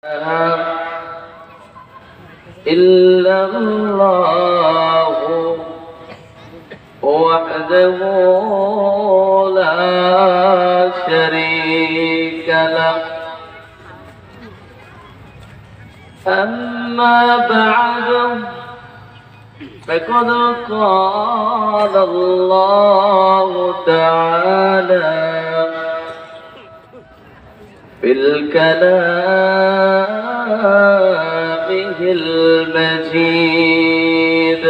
إلا الله وحده لا شريك له أما بعد فقد قال الله تعالى في الكلام المجيد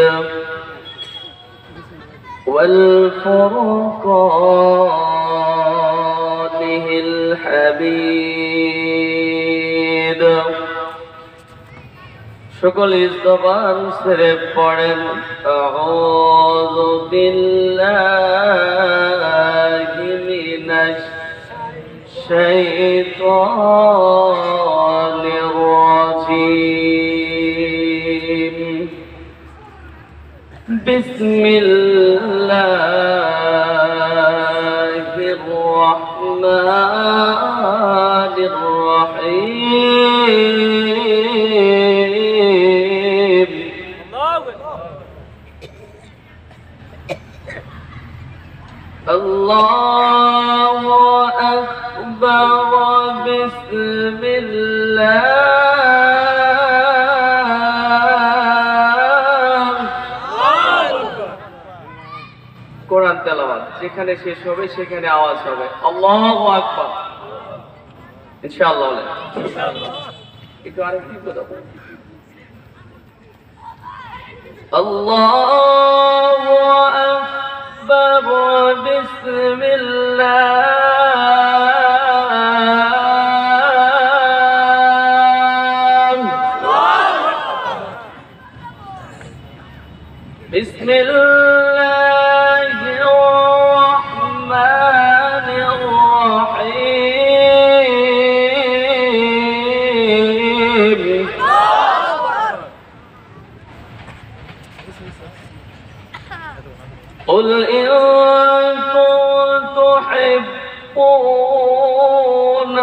والفرقان الحميد সকল ইস্তফান ছেড়ে পড়েন আউযু বিল্লাহি মিনাশ শাইতানির রাজীম বিসমিল্লাহির রহমানির রহিম الله أكبر بسم الله কোরআন তেলাওয়াত যেখানে শেষ হবে সেখানে আওয়াজ হবে আল্লাহু আকবার ইনশাআল্লাহ একটু আরেকটু বলো আল্লাহু أكبر بسم الله بسم الله الرحمن الرحيم قل إن كنتم تحبون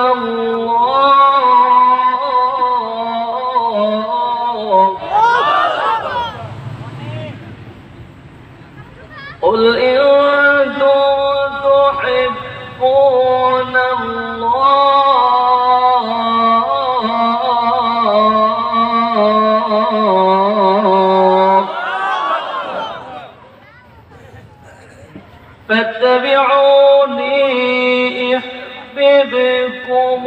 الله قل إن كنتم تحبون فاتبعوني يحببكم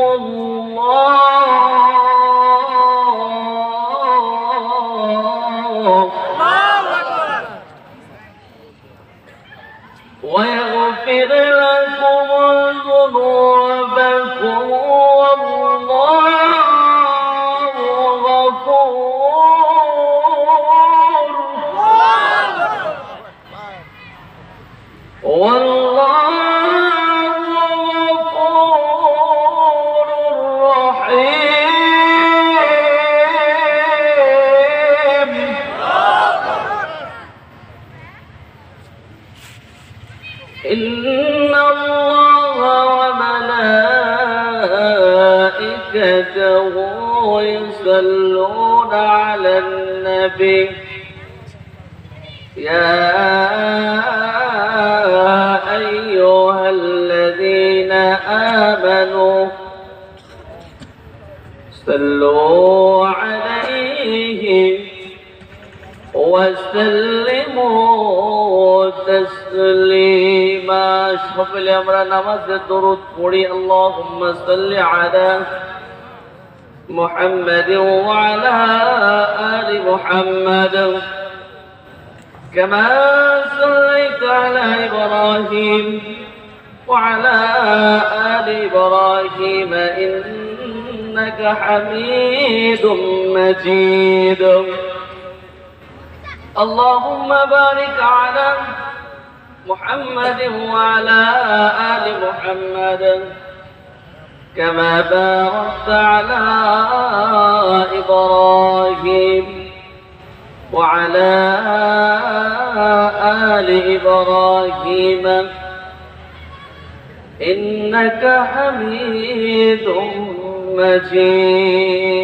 الله ويغفر لكم ذنوبكم والله غفور والله غفور رحيم إن الله وملائكته يصلون على النبي يا أيها الذين آمنوا صلوا عليه وسلموا تسليما সকলে আমরা নামাজে দরুদ পড়ি আল্লাহুম্মা সাল্লি আলা মুহাম্মাদিন ওয়া আলা আলি মুহাম্মাদ كما صليت على إبراهيم وعلى آل إبراهيم إنك حميد مجيد اللهم بارك على محمد وعلى آل محمد كما باركت على إبراهيم وعلى آل إبراهيم إنك حميد مجيد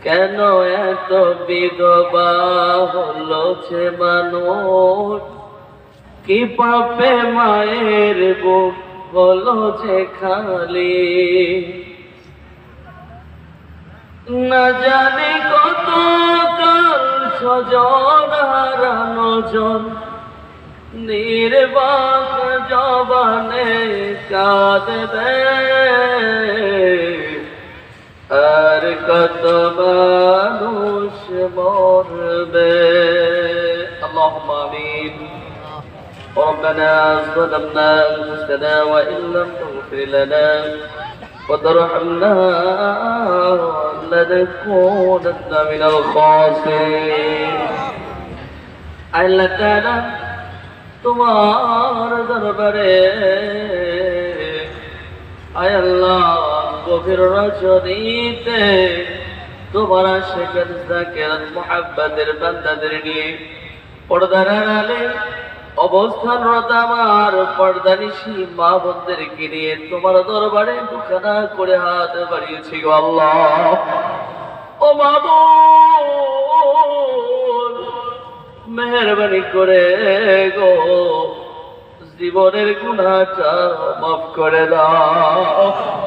কেন এত বিধবা হলো যে মানুষ, কি পাপে মায়ের বুক হলো যে খালি। না জানি কত কাল স্বজন হারানো জন নির্বাক জবানে কাঁদবে, আর কত মানুষ মরবে। আল্লাহুম্মা আমিন। ربنا ظلمنا أنفسنا وإن لم تغفر لنا وترحمنا لنكونن من الخاسرين। আল্লাহ তাআলা তোমার দরবারে আয় আল্লাহ গভীর রজনীতে তোমার আশিকের যাকিরাত মুহাব্বতের বান্দাদের নিয়ে পর্দার আড়ালে অবস্থানরত আমার পর্দানিশী মা বোনদেরকে নিয়ে তোমার দরবারে দুখানা করে হাত বাড়িয়েছি গো আল্লাহ। ও মাবুদ, মেহেরবানি করে গো জীবনের গুনাহটা মাফ করে দাও।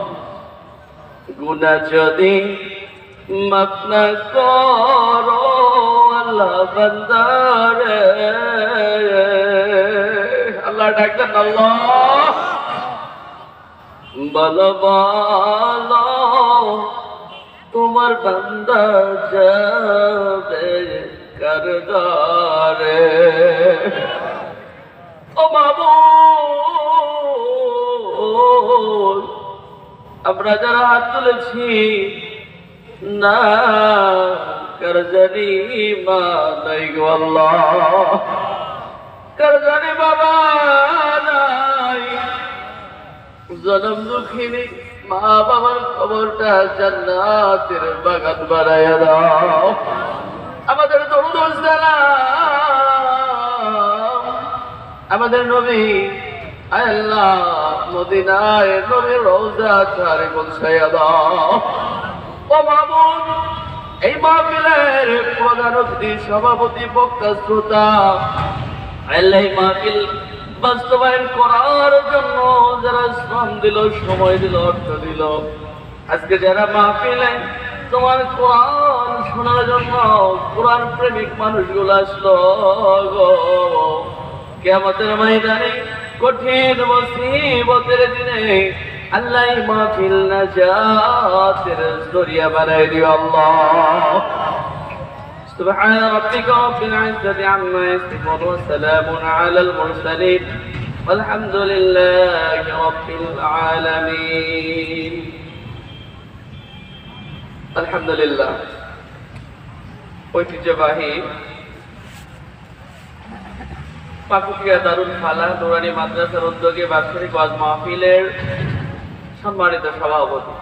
গুনাহ যদি মাফ না করো আল্লাহ বান্দারে, আল্লাহ ডাকতেন আল্লাহ বলো বলো তোমার বান্দা যাবে কারদারে। ও মাবুদ, আমরা যারা হাত তুলেছি না করজানি মা নাই গো আল্লাহ, করজানি বাবা নাই, জনম দুঃখিনী মা বাবার খবরটা জান্নাতের বাগান বানাইয়া দাও। আমাদের দরুদ ও সালাম আমাদের নবী আয় আল্লাহ মদিনায় নবীর রওজা তারে পৌঁছাইয়া দাও। ও মামুন, এই মাহফিলের প্রধান অতিথি সভাপতি বক্তা শ্রোতা আল্লাহ এই মাহফিল বাস্তবায়ন করার জন্য যারা শ্রম দিল, সময় দিল, অর্থ দিল, আজকে যারা মাহফিলে তোমার কোরআন শোনার জন্য কোরআন প্রেমিক মানুষগুলো আসলো গো, কিয়ামতের ময়দানে কঠিন মুসিবতের দিনে আল্লাহ মাহফিল নাজাতের জরিয়া বানাই দিও আল্লাহ। سبحان ربك رب العزة عما يصفون وسلام على المرسلين والحمد لله رب العالمين। الحمد لله। ঐতিহ্যবাহী পাকুটিয়া দারুল ফালাহ নুরানী মাদ্রাসার উদ্যোগে বার্ষিক ওয়াজ মাহফিলের সম্মানিত সভাপতি,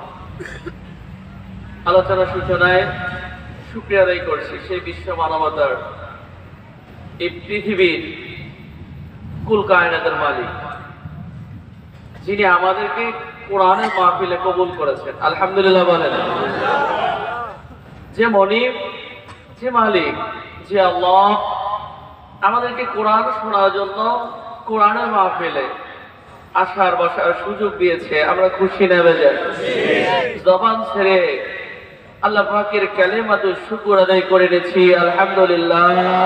আলোচনা সূচনায় শুকরিয়া আদায় করছি সেই বিশ্ব মানবতার এই পৃথিবীর কুল কায়নাতের মালিক, যিনি আমাদেরকে কোরআনের মাহফিলে কবুল করেছেন। আলহামদুলিল্লাহ বলেন। যে মনিব, যে মালিক, যে আল্লাহ আমাদেরকে কোরআন শোনার জন্য কোরআনের মাহফিলে আসার বসার সুযোগ দিয়েছে, আমরা খুশি নেবে যাই। জবান ছেড়ে আল্লাহ পাকের কালেমাতে শুকর আদায় করে নিয়েছি আলহামদুলিল্লাহ।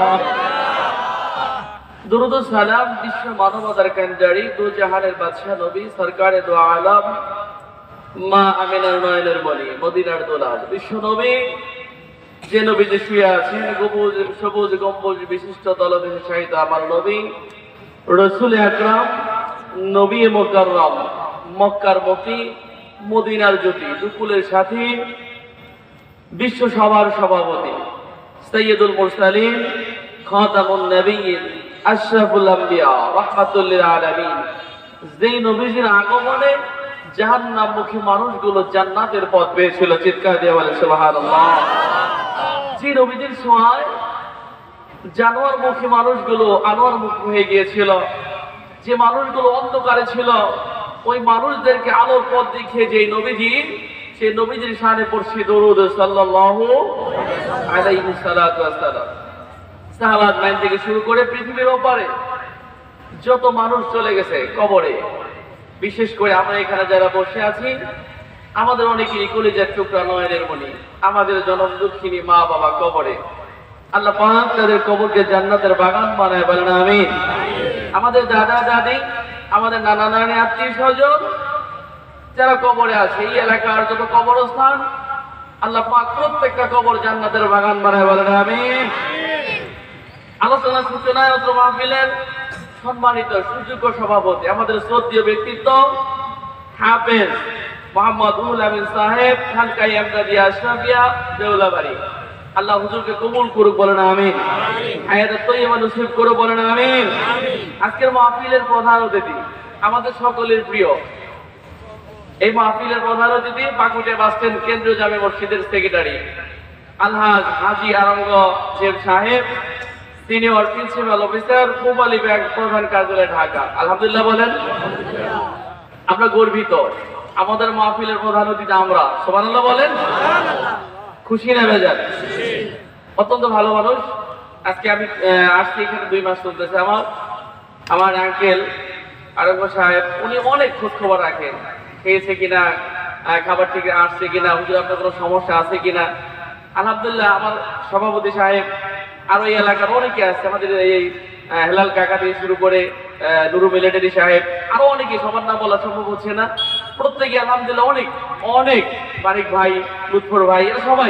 দুরুদ ও সালাম বিশ্ব মানবতার কান্ডারি দু জাহানের বাদশাহ নবী সরকারে দু আলম মা আমিনার নয়নের মণি মদিনার দোলাল বিশ্ব নবী, যে নবী যে শুয়ে আছেন সবুজ গম্বুজ বিশিষ্ট দলবেশে শাহিদ আমার নবী রসুল আকরাম নবী মুকাররম মক্কার মতি মদিনার জ্যোতি দুকুলের সাথী বিশ্ব সভার সভাপতি সৈয়দুল মুরসালিন খাতামুন নবিয়্যিন আশরাফুল আম্বিয়া রাহমাতুল লিল আলামিন, যেই নবীজির আগমনে জাহান্নামমুখী মানুষগুলো জান্নাতের পথ পেয়েছিল। চিৎকার দিয়ে বলেন সুবহানাল্লাহ। যে নবীজির ছোঁয়ায় জানোয়ারমুখী মানুষগুলো আনোয়ারমুখী হয়ে গিয়েছিল, যে মানুষগুলো অন্ধকারে ছিল ওই মানুষদেরকে আলোর পথ দেখিয়ে যে নবীজি সেই নবীজির শানে পড়ছি দরুদ সাল্লাল্লাহু আলাইহি সাল্লাতু ওয়াসসালাম। সাহাবাত মাইন থেকে শুরু করে পৃথিবীর ওপারে যত মানুষ চলে গেছে কবরে, বিশেষ করে আমরা এখানে যারা বসে আছি আমাদের অনেকেই কলিজার টুকরা নয়নের মণি, আমাদের জনম দুঃখিনী মা বাবা কবরে, আল্লাহ পাক তাদের কবরকে জান্নাতের বাগান বানায় বলেন আমিন। আমাদের দাদা দাদি, আমাদের নানা নানি, আত্মীয় স্বজন যারা কবরে আছে, এই এলাকার যত কবরস্থান আল্লাহ পাক প্রত্যেকটা কবর জান্নাতের বাগান বানায় বলেন আমিন। আলোচনা সূচনায় অত্র মাহফিলের সম্মানিত সুযোগ্য সভাপতি, আমাদের শ্রদ্ধেয় ব্যক্তিত্ব হাফেজ মোহাম্মদ রুহুল আমিন সাহেব, খানকাই আমদাদিয়া আশরাফিয়া দেউলাবাড়ি, আল্লাহ হুজুরকে কবুল করুক বলেন আমিন। হায়াতে তৈয়বা নসিব করুক বলেন আমিন। আজকের মাহফিলের প্রধান অতিথি আমাদের সকলের প্রিয়, এই মাহফিলের প্রধান অতিথি পাকুটিয়া বাস স্ট্যান্ড কেন্দ্রীয় জামে মসজিদের সেক্রেটারি আলহাজ হাজী আওরঙ্গজেব সাহেব, senior principal officer, Pubali bank প্রধান কার্যালয়, ঢাকা। আলহামদুলিল্লাহ বলেন। আমরা গর্বিত আমাদের মাহফিলের প্রধান অতিথি আমরা, সুবহানাল্লাহ বলেন। খুশি না বেজার? অত্যন্ত ভালো মানুষ। আজকে আমি আসছি এখানে 2 মাস চলতেছে। আমার আঙ্কেল আরঙ্গ সাহেব উনি অনেক খোঁজ খবর রাখেন, খেয়েছে কিনা, খাবার ঠিক আসছে কিনা, হুজুর আপনার কোনো সমস্যা আছে কিনা। আলহামদুলিল্লাহ আমার সভাপতি সাহেব, আরো এই এলাকার অনেকে আছে, আমাদের এই হেলাল কাকা থেকে শুরু করে নুরু মিলিটারি সাহেব, আরো অনেকে, সবার নাম বলা সম্ভব হচ্ছে না, প্রত্যেকে আলহামদুলিল্লাহ অনেক অনেক, মানিক ভাই, লুৎফর ভাই, এরা সবাই,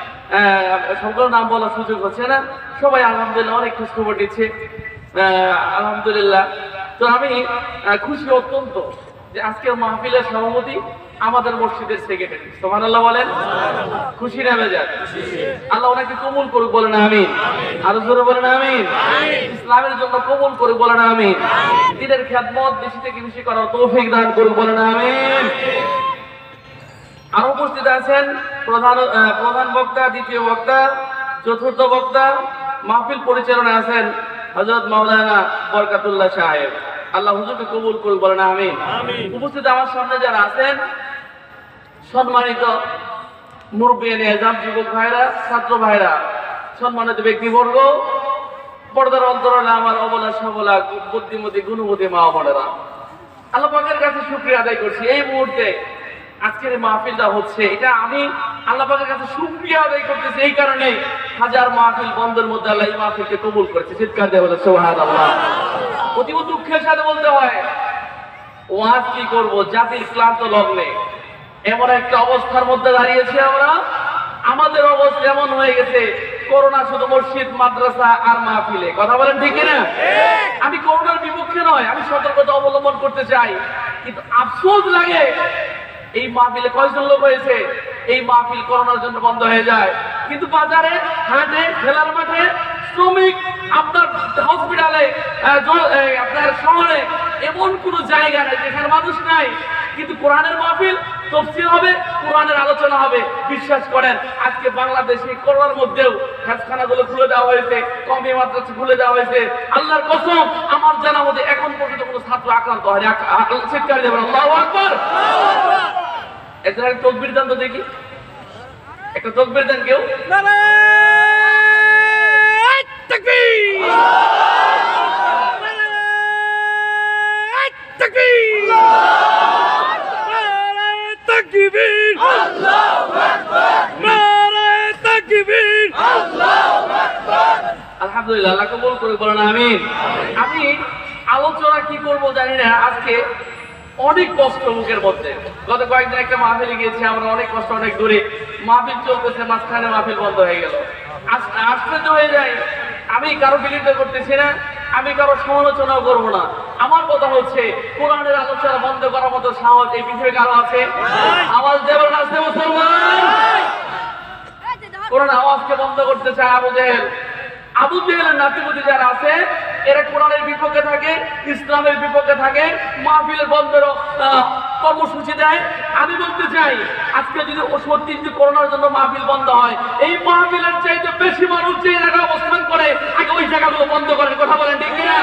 সকল নাম বলার সুযোগ হচ্ছে না, সবাই আলহামদুলিল্লাহ অনেক খোঁজ খবর দিচ্ছে আলহামদুলিল্লাহ। তো আমি খুশি অত্যন্ত যে আজকের মাহফিলের সভাপতি আমাদের মসজিদের সেক্রেটারি, সুবহানাল্লাহ বলেন। খুশি না বেজার? আল্লাহ ওনাকে কবুল করুক বলেন আমিন। আরো জোরে বলেন আমিন। ইসলামের জন্য কবুল করুক বলেন আমিন। দ্বীনের খেদমত বেশি থেকে বেশি করার তৌফিক দান করুক বলেন আমিন। আর উপস্থিত আছেন প্রধান বক্তা, দ্বিতীয় বক্তা, চতুর্থ বক্তা, মাহফিল পরিচালনা আছেন হযরত মাওলানা বরকাতুল্লাহ সাহেব, আল্লাহ হুজুরকে কবুল করুক বলেন আমিন। উপস্থিত আমার সামনে যারা আছেন সম্মানিত মুরব্বিয়ান এজাম, যুবক ভাইরা, ছাত্র ভাইরা, সম্মানিত ব্যক্তিবর্গ, পর্দার অন্তরালে আমার অবলা সবলা বুদ্ধিমতী গুণবতী মা বোনেরা, আল্লাহ পাকের কাছে শুকরিয়া আদায় করছি এই মুহূর্তে আজকের এই মাহফিলটা হচ্ছে, এটা আমি আল্লাহ পাকের কাছে শুকরিয়া আদায় করতেছি এই কারণে হাজার মাহফিল বন্ধের মধ্যে আল্লাহ এই মাহফিলকে কবুল করেছে। চিৎকার দিয়ে বলে সুবহানাল্লাহ। অতীব দুঃখের সাথে বলতে হয়, ওয়াজ কি করব, জাতির ক্লান্ত লগ্নে এমন একটা অবস্থার মধ্যে দাঁড়িয়েছি আমরা, আমাদের অবস্থা এমন হয়ে গেছে করোনা শুধু মসজিদ, মাদ্রাসা আর মাহফিলে। কথা বলেন ঠিক কিনা? আমি করোনার বিপক্ষে নয়, আমি সতর্কতা অবলম্বন করতে চাই, কিন্তু আফসোস লাগে এই মাহফিলে কয়জন লোক হয়েছে, এই মাহফিল করোনার জন্য বন্ধ হয়ে যায়, কিন্তু বাজারে, হাটে, খেলার মাঠে, শ্রমিক, আপনার হসপিটালে, আপনার শহরে এমন কোন জায়গা নেই যেখানে মানুষ নাই, কিন্তু কোরআনের মাহফিল, তাফসীর হবে, কোরআনের আলোচনা হবে। বিশ্বাস করেন আজকে বাংলাদেশে করোনার মধ্যেও হাসখানাগুলো খুলে দেওয়া হয়েছে, কওমি মাদ্রাসা খুলে দেওয়া হয়েছে। আল্লাহর কসম আমার জানা মতে এখন পর্যন্ত কোনো ছাত্র আক্রান্ত হয়নি। চিৎকার দেবেন আল্লাহু আকবার। একটা তাকবীর দেন তো দেখি, একটা তাকবীর দেন কেউ। নারায়ে তাকবীর, নারায়ে তাকবীর, নারায়ে তাকবীর, আল্লাহু আকবার, নারায়ে তাকবীর, আল্লাহু আকবার। আলহামদুলিল্লাহ, আল্লাহ কবুল করে বলেন আমিন। আমি আলোচনা কি করব জানি না, আজকে অনেক কষ্ট মুখের মধ্যে। গত কয়েকদিন একটা মাহফিলে গিয়েছি আমরা, অনেক কষ্ট, অনেক দূরে মাহফিল চলতেছে, মাঝখানে মাহফিল বন্ধ হয়ে গেল। আশ্চর্য হয়ে যায়। আমি কারো বিরোধিতা করতেছি না, আমি কারো সমালোচনাও করবো না। আমার কথা হচ্ছে কোরআনের আলোচনা বন্ধ করার মতো সাহস এই পৃথিবীতে কারো আছে? আওয়াজ দেবেন আছে মুসলমান? কোরআন আওয়াজকে বন্ধ করতে চায় আবু জেহেলের নাতিপুতি যারা আছে, এরা কোরআনের বিপক্ষে থাকে, ইসলামের বিপক্ষে থাকে, মাহফিলের বন্ধের কর্মসূচি দেয়। আমি বলতে চাই আজকে যদি সত্যি যদি করোনার জন্য মাহফিল বন্ধ হয়, এই মাহফিলের চাইতে বেশি মানুষ যে জায়গায় অবস্থান করে আগে ওই জায়গাগুলো বন্ধ করেন। কথা বলেন ঠিক কিনা?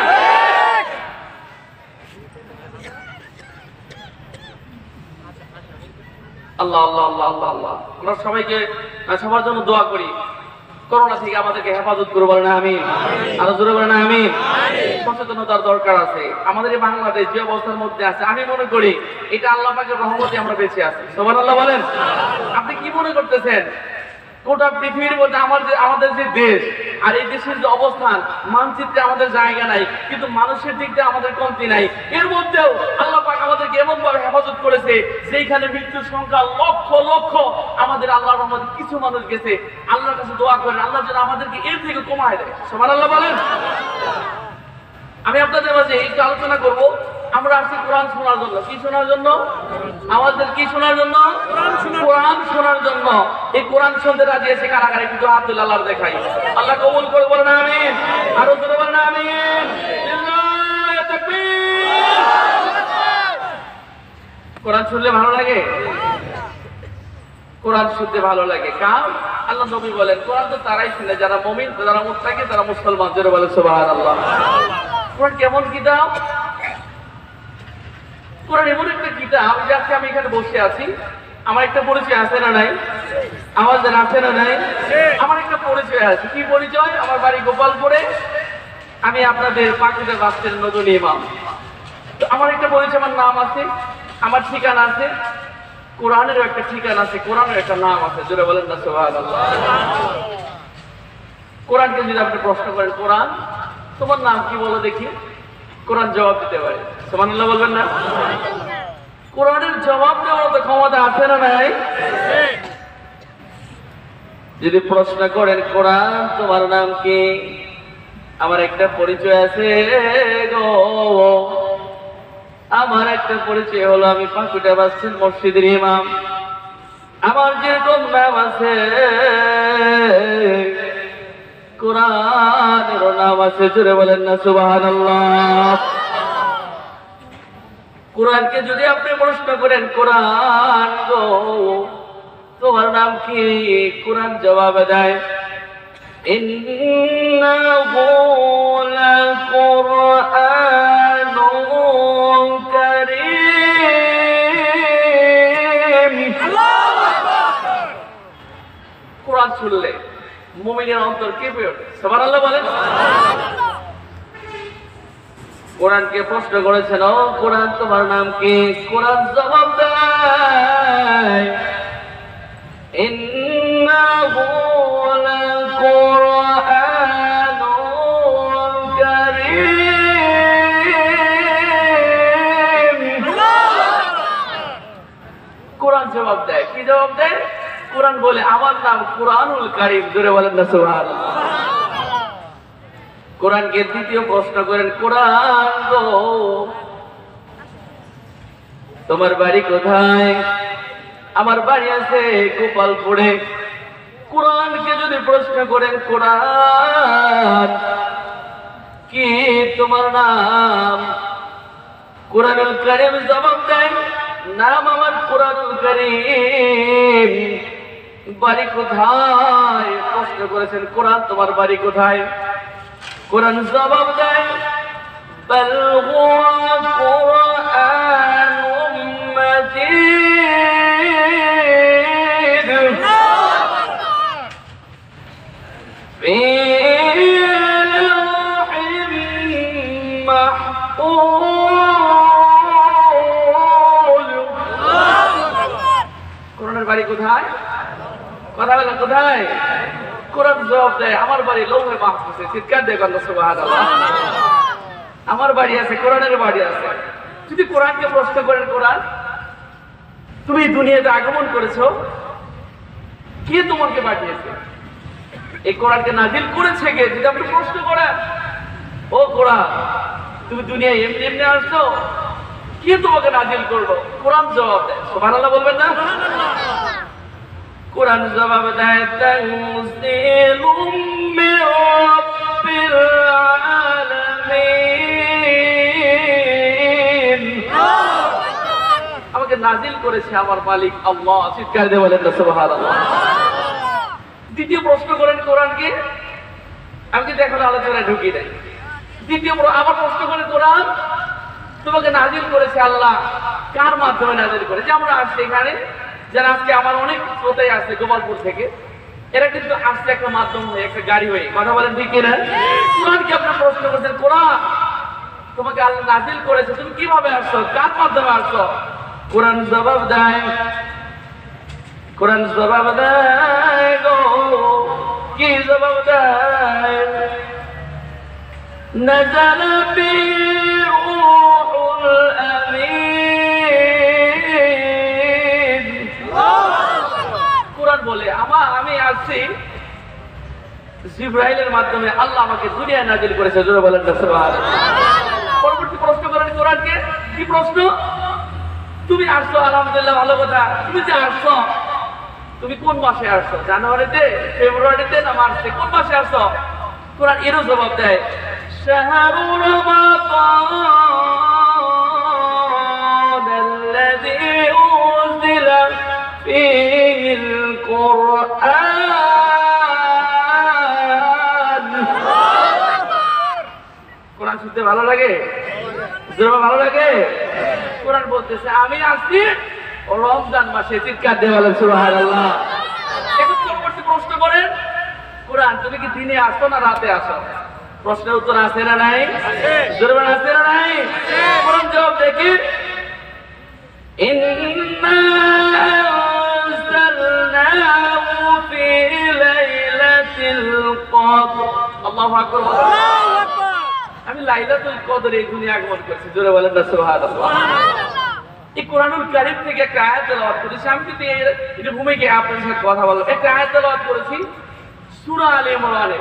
আল্লাহ আল্লাহ আল্লাহ আল্লাহ আল্লাহ। আমরা সবাইকে সবার জন্য দোয়া করি, করোনা থেকে আমাদেরকে হেফাজত করে বলেন আমিন। আরো জোরে বলেন আমিন। সচেতনতার দরকার আছে। আমাদের এই বাংলাদেশ যে অবস্থার মধ্যে আছে, আমি মনে করি এটা আল্লাহ পাকের রহমতে আমরা বেঁচে আছি। সুবহানাল্লাহ বলেন। আপনি কি মনে করতেছেন গোটা পৃথিবীর মধ্যে আমাদের যে দেশ আর এই দেশের যে অবস্থান, মানচিত্রে আমাদের জায়গা নাই, কিন্তু মানুষের দিক দিয়ে আমাদের কমতি নাই। এর মধ্যেও আল্লাহ পাক আমাদেরকে এমন ভাবে হেফাজত করেছে যেখানে মৃত্যুর সংখ্যা লক্ষ লক্ষ, আমাদের আল্লাহর রহমতে কিছু মানুষ গেছে। আল্লাহর কাছে দোয়া করেন আল্লাহ যেন আমাদেরকে এর থেকে কমায় দেয়। সুবহানাল্লাহ বলেন। আমি আপনাদের মাঝে একটু আলোচনা করব। আমরা আসছি কোরআন শোনার জন্য। কি শোনার জন্য? আমাদের কি শোনার জন্য? কোরআন শোনার জন্য। এই কোরআন শুনতে রাজি আছে কারা কারা? একটু হাত তুলে আল্লাহর দেখাই। আল্লাহ কবুল করে বলেন আমিন। আরো জোরে বলেন আমিন। লিল্লাহি তাকবীর। কোরআন শুনলে ভালো লাগে? কোরআন শুনতে ভালো লাগে কার? আল্লাহ নবী বলেন কোরআন তো তারাই শুনে যারা মুমিন, যারা মুত্তাকি, যারা মুসলমান। জোরে বলেন সুবহানাল্লাহ। কোরআন কেমন কিতাব? কোরআন এমন একটা কিতাব যে আজকে আমি এখানে বসে আছি, আমার একটা পরিচয় আছে না নাই? আমাদের আছে না নাই? আমার একটা পরিচয় আছে। কি পরিচয়? আমার বাড়ি গোপালপুরে, আমি আপনাদের পাকুড়া বাসের নতুন ইমাম। তো আমার একটা পরিচয়, আমার নাম আছে, আমার ঠিকানা আছে। কোরআনেরও একটা ঠিকানা আছে, কোরআনের একটা নাম আছে। জোরে বলেন না সুবহানাল্লাহ। কোরআনকে যদি আপনি প্রশ্ন করেন, কোরআন তোমার নাম কি বলো দেখি, কোরআন জবাব দিতে পারে। সুবহানাল্লাহ বলবেন না? কোরআনের জবাব দেওয়ার তো ক্ষমতা আছে না নাই? যদি প্রশ্ন করেন কোরআন তোমার নাম কি, আমার একটা পরিচয় আছে গো, আমার একটা পরিচয় হলো আমি পাকুড়া বাসের মসজিদের ইমাম। আমার যেরকম নাম আছে কোরআনেরও নাম আছে। জোরে বলেন না সুবহানাল্লাহ। কোরআনকে যদি আপনি প্রশ্ন করেন কোরআন গো তোমার নাম কি, কোরআন জবাব দেয় ইন্নাহু লাকুরআনুন কারীম। কোরআন শুনলে মুমিনের অন্তর কেঁপে ওঠে। সুবহানাল্লাহ বলেন। কোরআনকে প্রশ্ন করেছেন ও কোরআন তোমার নাম কি, কোরআন জবাব দেয় ইন্নাহু লাকুরআনুন কারীম। কোরআন জবাব দেয়। কি জবাব দেয়? কোরআন বলে আমার নাম কুরআনুল কারীম। জোরে বলেন না সুবহানাল্লাহ। কোরআনকে দ্বিতীয় প্রশ্ন করেন কোরআন গো তোমার বাড়ি কোথায়, আমার বাড়ি আছে গোপালপুরে। কোরআনকে যদি প্রশ্ন করেন কোরআন কি তোমার নাম, কুরআনুল কারীম জবাব দেয় নাম আমার কুরআনুল কারীম। বাড়ি কোথায়? প্রশ্ন করেছেন কোরআন তোমার বাড়ি কোথায়, কোরআন জবাব দেয় বাল হুয়া কুরআনুম মাজিদ ফি লাওহিন মাহফুজ। কোরআনের বাড়ি কোথায়? কথা বলেন কোথায়? কোরআন জবাব দেয় আমার বাড়ি লৌহে মাহফুজে। চিৎকার দিয়ে বলেন সুবহানাল্লাহ। আমার বাড়ি আছে, কোরআনের বাড়ি আছে। যদি কোরআনকে প্রশ্ন করেন কোরআন তুমি দুনিয়াতে আগমন করেছো, কে তোমাকে পাঠিয়েছে, এই কোরআনকে নাজিল করেছে কে? যদি আপনি প্রশ্ন করেন ও কোরআন তুমি দুনিয়ায় এমনি এমনি আসছো, কে তোমাকে নাজিল করলো? কোরআন জবাব দেয়। সুবহানাল্লাহ বলবেন না? কোরআন জবাব দেয় তানজিলুম মির রাব্বিল আলামিন। আমাকে নাজিল করেছে আমার মালিক আল্লাহ। চিৎকার দিয়ে বলেন না সুবহানাল্লাহ। দ্বিতীয় প্রশ্ন করেন কোরআনকে, আমি কিন্তু এখন আলোচনায় ঢুকি নাই। দ্বিতীয় আবার প্রশ্ন করেন কোরআন তোমাকে নাজিল করেছে আল্লাহ, কার মাধ্যমে নাজিল করেছে? আমরা আসছি এখানে যারা আজকে আমার অনেক শ্রোতাই আছে গোপালপুর থেকে, এরা কিন্তু আসছে একটা মাধ্যম হয়ে, একটা গাড়ি হয়ে। কথা বলেন ঠিক কিনা? কোরআনকে আপনারা প্রশ্ন করছেন, কোরআন তোমাকে আল্লাহ নাজিল করেছে, তুমি কিভাবে আসছো, কার মাধ্যমে আসছো? কোরআন জবাব দেয়, কোরআন জবাব দেয় গো, কি জবাব দেয়? নাযালা বিরূহুল আমিন। কোরআন বলে আমি আসছি জিবরাইলের মাধ্যমে, আল্লাহ আমাকে দুনিয়ায় নাজিল করেছে। জোরে বলেন না সুবহানাল্লাহ। পরবর্তী প্রশ্ন করেন কোরআনকে, কি প্রশ্ন? তুমি আসছো, আলহামদুলিল্লাহ, ভালো কথা। তুমি যে আসছো, তুমি কোন মাসে আসছো? জানুয়ারিতে, ফেব্রুয়ারিতে না মার্চে? কোন মাসে আসছো? কোরআন এরও জবাব দেয়, শাহরু রমাদান আল্লাযী উনজিলা ফীহিল কুরআন। কোরআন শুনতে ভালো লাগে? ভালো লাগে? কোরআন বলতেছে আমি আসছি রমজান মাসে। চিৎকার দিয়ে বলেন সুবহানাল্লাহ। এখন পরবর্তী প্রশ্ন করেন, কোরআন তুমি কি দিনে আসো না রাতে আসো? প্রশ্নের উত্তর আছে না নাই? জোরে বলেন আছে না নাই? কোরআন জবাব দেখি, ইন্না আনজালনাহু ফি লাইলাতিল কদর। আল্লাহু আকবার। আমি লাইলাতুল কদরে এই দুনিয়া আগমন করেছি। জোরে বলেন না সুবহানাল্লাহ। এই কোরআনুল কারীম থেকে একটা আয়াত তেলাওয়াত করেছি। আমি কিন্তু এটা ভূমিকে আপনাদের সাথে কথা বললাম। একটা আয়াত তেলাওয়াত করেছি সূরা আলে ইমরানে।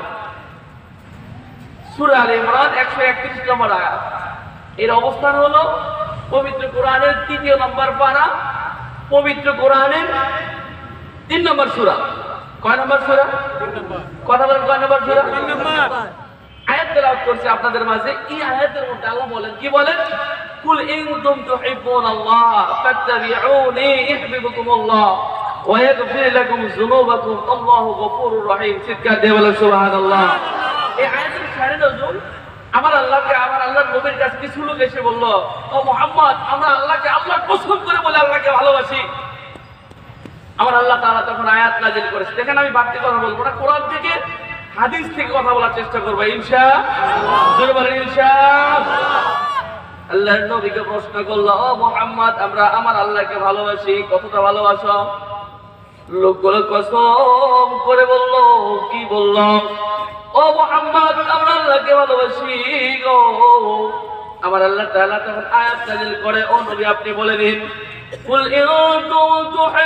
সূরা আলে ইমরান 131 নম্বর আয়াত। এর অবস্থান হলো পবিত্র কোরআনের 3 নম্বর পারা, পবিত্র কোরআনের 3 নম্বর সূরা। কয় নম্বর সূরা? 3 নম্বর। কথা বলেন, কয় নম্বর সূরা? 3 নম্বর। আয়াত তেলাওয়াত করছি আপনাদের মাঝে। এই আয়াতের মধ্যে আল্লাহ বলেন, কি বলেন? কুল ইন কুনতুম তুহিব্বুনাল্লাহ ফাত্তাবিউনি ইউহিব্বুকুমুল্লাহ ওয়া ইয়াগফির লাকুম যুনুবাকুম আল্লাহু গফুরুর রহিম। চিৎকার দিয়ে বলেন সুবহানাল্লাহ। এই আয়াতের শানে নজুল, আমার আল্লাহর নবীর কাছে কিছু লোক এসে বলল, ও মুহাম্মদ, আমরা আল্লাহকে আল্লাহর কসম করে বলে আল্লাহকে ভালোবাসি। আমার আল্লাহ তাআলা তখন আয়াত নাযিল করেছে। দেখেন আমি বাড়তি কথা বলবো না, কোরআন থেকে হাদিস থেকে কথা বলার চেষ্টা করবো ইনশাআল্লাহ। জোরে বলেন ইনশাআল্লাহ। আল্লাহর নবীকে প্রশ্ন করলো, ও মুহাম্মদ, আমরা আমার আল্লাহকে ভালোবাসি, কতটা ভালোবাসো? লোকগুলো কসম করে বলল, কি বলল? ও মুহাম্মদ, আমরা আল্লাহকে ভালোবাসি গো। আমার আল্লাহ তাআলা তখন আয়াত নাযিল করে, ও নবী আপনি বলে দিন, কুল ইন কুনতুম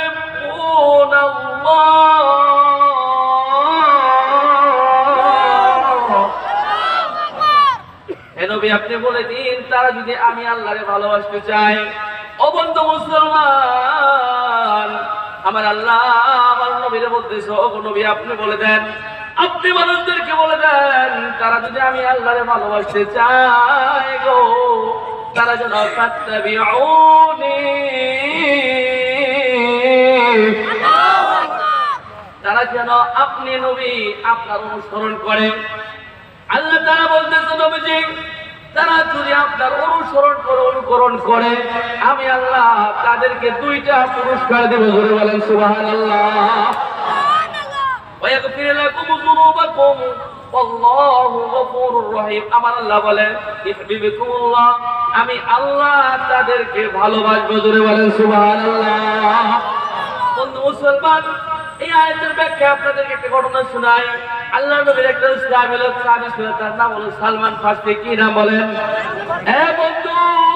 তুহিব্বুনাল্লাহ। হে নবী আপনি বলে দিন, তারা যদি আমি আল্লাহকে ভালোবাসতে চায়। ও বন্ধু মুসলমান, আমার আল্লাহ আমার নবীর বলতেছে, ও নবী আপনি বলে দেন, আপনি মানুষদেরকে বলে দেন, তারা যদি আমি আল্লাহকে ভালোবাসতে চায় গো, তারা যেন ফাত্তাবিউনি, তারা যেন আপনি নবী আপনার অনুসরণ করে। আল্লাহ তাআলা বলতেছে, নবীজি তারা যদি আপনার অনুকরণ করে, আমি আল্লাহ তাদেরকে 2টা পুরস্কার দেব। জোরে বলেন সুবহানাল্লাহ। ওয়া ইয়াগফির লাকুম যুনুবাকুম আল্লাহু গফুরুর রহিম। আমার আল্লাহ বলেন, ইউহিব্বুকুমুল্লাহ, আমি আল্লাহ তাদেরকে ভালোবাসবো। জোরে বলেন সুবহানাল্লাহ। বন্ধু মুসলমান, এই আয়াতের ব্যাখ্যা আপনাদেরকে একটা ঘটনা শোনাই। আল্লাহ নবীর একটা সাহাবী ছিল, তার নাম হলো সালমান ফারসি। কি নাম বলেন? হ্যাঁ বন্ধু,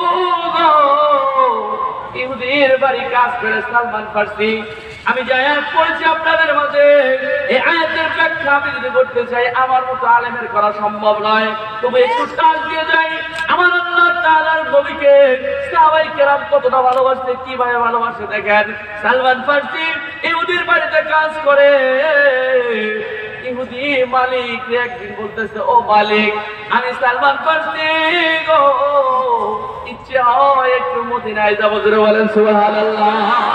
ইহুদির বাড়ি কাজ করে সালমান ফারসি। আমি যে আয়াত পড়েছি আপনাদের মাঝে, এই আয়াতের ব্যাখ্যা আমি যদি করতে চাই, আমার মতো আলেমের করা সম্ভব নয়। তবে একটু টাচ দিয়ে যাই। আমার আল্লাহ তাআলার নবীকে সাহাবায়ে কেরাম কতটা ভালোবাসে, কিভাবে ভালোবাসে দেখেন। সালমান ফারসি ইহুদির বাড়িতে কাজ করে। ইহুদি মালিক একদিন বলতেছে, ও মালিক, আমি সালমান ফারসি গো, ইচ্ছে হয় একটু মদিনায় যাবো। জোরে বলেন সুবহানাল্লাহ।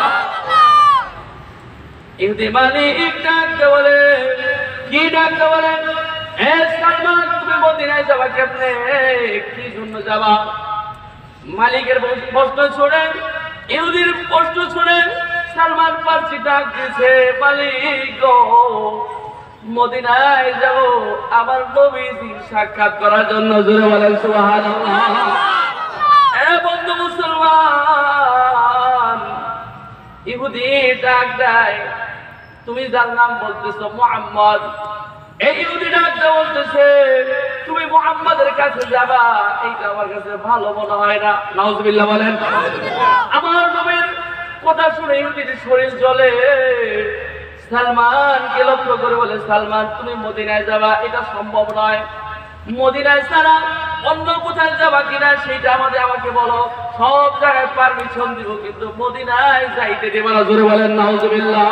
ইহুদি মালিক ডাকতে বলে, কি ডাকতে বলে? এ সালমান, তুমি মদিনায় যাবা কেমনে? কি জন্য যাবা? মালিকের প্রশ্ন শুনে, ইহুদির প্রশ্ন শুনে সালমান ফার্সি ডাক দিয়েছে, মালিক গো, মদিনায় যাব আমার নবীজি সাক্ষাৎ করার জন্য। জোরে বলেন সুবহানাল্লাহ। এ বন্ধু মুসলমান, ইহুদি ডাক দেয়, তুমি যার নাম বলতেছো মুহাম্মদ, এই ইহুদি ডাক দেয় বলতেছে তুমি মুহাম্মাদের কাছে যাবা, এইটা আমার কাছে ভালো মনে হয় না। নাউজুবিল্লাহ বলেন। আমার নবীর কথা শুনে ইহুদির শরীর জ্বলে। সালমানকে লক্ষ্য করে বলে, সালমান তুমি মদিনায় যাবা, এটা সম্ভব নয়। মদিনায় ছাড়া অন্য কোথায় যাবা কিনা সেটা আমাকে বলো, সব জায়গায় পারমিশন দিব, কিন্তু মদিনায় যাইতে দেব না। জোরে বলেন নাউজুবিল্লাহ।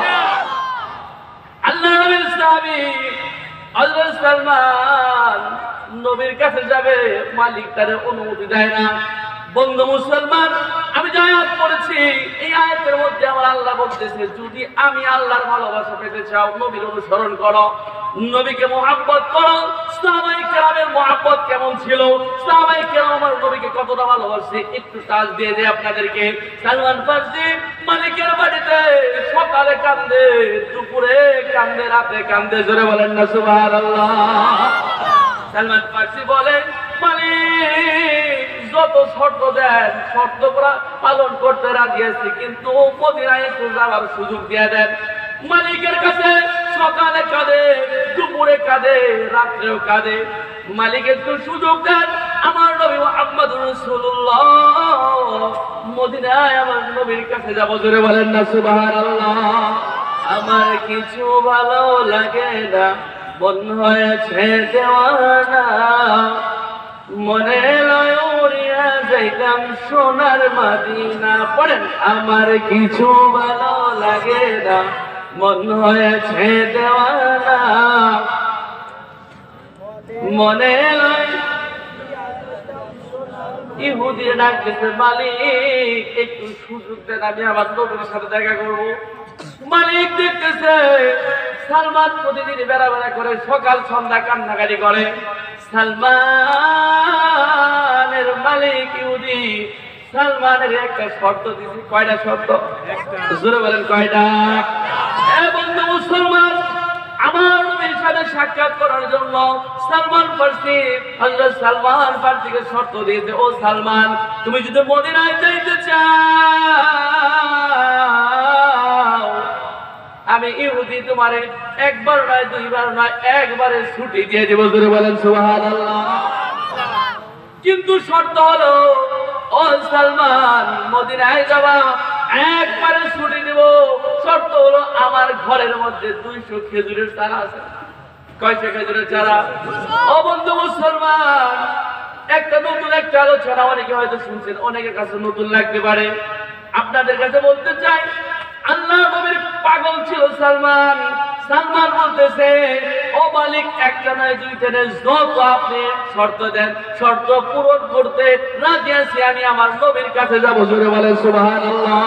আল্লাহ নবীর সাহাবী হযরত সালমান নবীর কাছে যাবে, মালিক তার অনুমতি দেয় না। বন্ধু মুসলমান, আমি যে আয়াত পড়েছি, এই আয়াতের মধ্যে আমার আল্লাহ বলতেছে, যদি আমি আল্লাহর ভালোবাসা পেতে চাও, নবীর অনুসরণ করো, নবীকে মুহাব্বত করো। সাহাবায়ে কেরামের মুহাব্বত কেমন ছিল, সাহাবায়ে কেরাম আমার নবীকে কতটা ভালোবাসে, একটু কাজ দিয়ে দেয় আপনাদেরকে। সালমান ফার্সি মালিকের বাড়িতে সকালে কান্দে, দুপুরে কান্দে, রাতে কান্দে। জোরে বলেন না সুবহানাল্লাহ। সালমান ফার্সি বলে, মালিক যত শর্ত দেন শর্ত পালন করতে রাজি আছি, কিন্তু মদিনায় একটু যাওয়ার সুযোগ দিয়ে দেন। মালিকের কাছে সকালে কাঁদে, দুপুরে কাঁদে, রাত্রেও কাঁদে। মালিক একটু সুযোগ দেন, আমার নবী মুহাম্মদুর রাসূলুল্লাহ মদিনায় আমার নবীর কাছে যাব। জোরে বলেন না সুবহানাল্লাহ। আমার কিছু ভালো লাগে না, মন হয়েছে দেওয়ানা, মনে লয় উড়িয়া যাইতাম সোনার মদিনা। পড়েন, আমার কিছু ভালো লাগে না, মন হয়েছে দেওয়ানা, মনে লয়। ইহুদি ডাকতেছে, মালিক একটু সুযোগ দেন, আমি আমার নবীর সাথে দেখা করবো। মালিক দেখতেছে সালমান প্রতিদিন বেড়া করে, সকাল সন্ধ্যা কান্নাকাটি করে। সালমানের মালিক ইহুদি সালমানের একটা শর্ত দিয়েছে। কয়টা শর্ত? জোরে বলেন কয়টা? বন্ধু মুসলমান, আমার নবীর সাথে সাক্ষাৎ করার জন্য সালমান ফার্সি হযরত সালমান ফার্সিকে শর্ত দিয়েছে, ও সালমান, তুমি যদি মদিনায় যাইতে চাও, আমি ইহুদি তোমারে একবার নয়, দুইবার নয়, একবারে ছুটি দিয়ে দেব। জোরে বলেন সুবহানাল্লাহ। কিন্তু শর্ত হলো, ও সালমান, মদিনায় যাবা, একবারে ছুটি দেব। শর্ত হলো, আমার ঘরের মধ্যে 200 খেজুরের চারা আছে। কয়টা খেজুরের চারা? ও বন্ধু মুসলমান, একটা নতুন একটা আলোচনা অনেকে হয়তো শুনছেন, অনেকের কাছে নতুন লাগতে পারে। আপনাদের কাছে বলতে চাই, আল্লাহ নবীর পাগল ছিল সালমান। সালমান বলতেছে, ও মালিক, একটা নয়, দুইটা নয়, যত আপনি শর্ত দেন, শর্ত পূরণ করতে রাজি আছি, আমি আমার নবীর কাছে যাব। জোরে বলেন সুবহানাল্লাহ।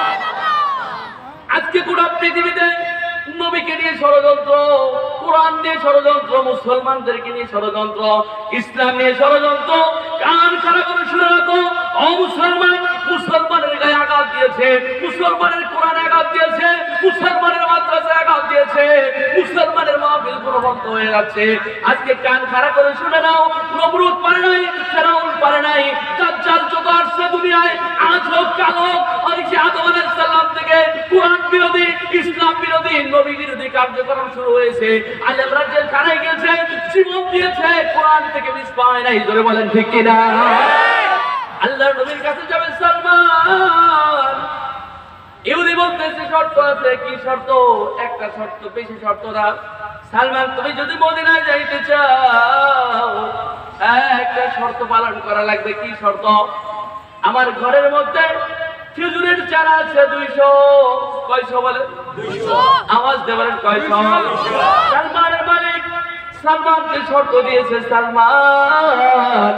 আজকে গোটা পৃথিবীতে নবীকে নিয়ে ষড়যন্ত্র, কোরআন নিয়ে ষড়যন্ত্র, মুসলমানদেরকে নিয়ে ষড়যন্ত্র, ইসলাম নিয়ে ষড়যন্ত্র। কান খাড়া করে শুনে রাখো, ও মুসলমান, মুসলমানের গায়ে আঘাত দিয়েছে, মুসলমানের কোরআনে আঘাত দিয়েছে, মুসলমানের মাদ্রাসায় আঘাত দিয়েছে, মুসলমানের মাহফিল বন্ধ হয়ে যাচ্ছে। আজকে কান খাড়া করে শুনে নাও, নমরুদ পারে নাই, ফেরাউন পারে নাই, দাজ্জাল যত আসছে দুনিয়ায়, আজ হোক কাল হোক, অনেকে আদম আলাইহিস সালাম থেকে কোরআন বিরোধী, ইসলাম বিরোধী, নবী বিরোধী কার্যক্রম শুরু হয়েছে। আলেমরা জেলখানায় গেছে, জীবন দিয়েছে, কোরআন থেকে মিস পায় নাই। জোরে বলেন ঠিক কিনা? আল্লাহর নবীর কাছে যাবে সালমান। ইহুদি বলতেছে শর্ত আছে। কি শর্ত? একটা শর্ত, বেশি শর্ত না। সালমান, তুমি যদি মদিনায় যাইতে চাও, একটা শর্ত পালন করা লাগবে। কি শর্ত? আমার ঘরের মধ্যে খেজুরের চারা আছে 200। কয়শো বলে? 200। আওয়াজ দিয়ে বলেন কয়শো? সালমানের মালিক সালমানকে শর্ত দিয়েছে, সালমান,